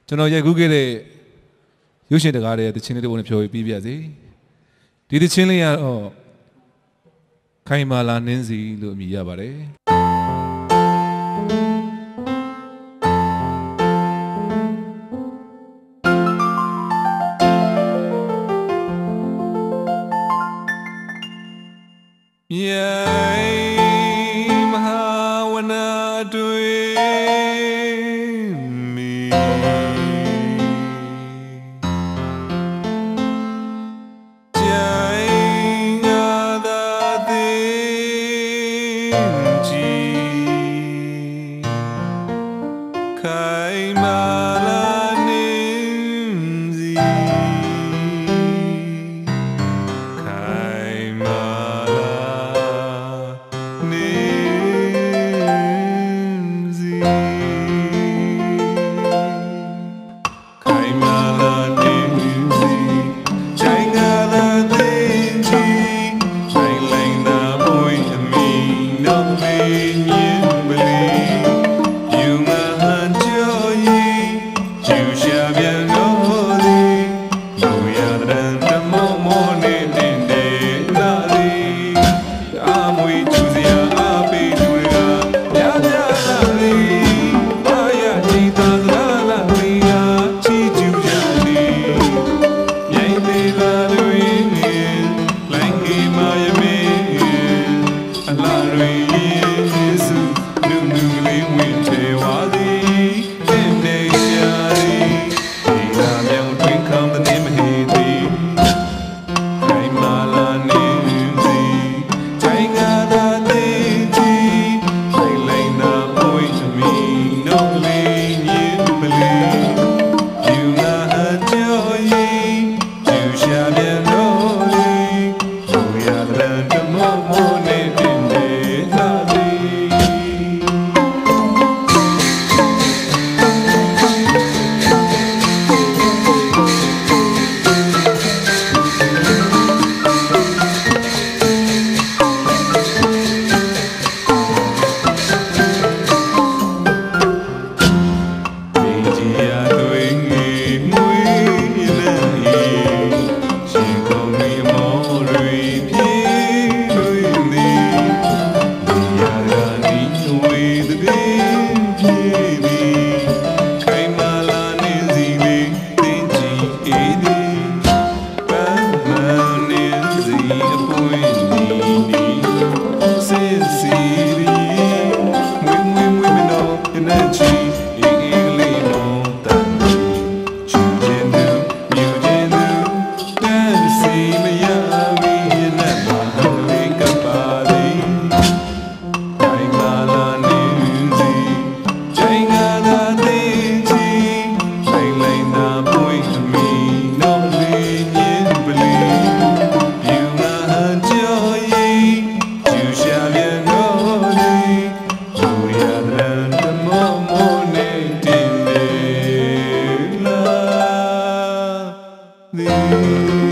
ကျွန်တော်ရိုက်ကူးခဲ့တဲ့ရုပ်ရှင်တကားတဲ့တခြင်းလေးတစ်ပုဒ်နဲ့ဖြောပြီးပြစီဒီတခြင်းလေးကတော့ခိုင်မာလာနှင်းစီလို့အမည်ရပါတယ်မဟာဝနာတွေမီကြိုင်ငါသာသေးကြည်ခိုင်မာလာနေစီခိုင်မာthe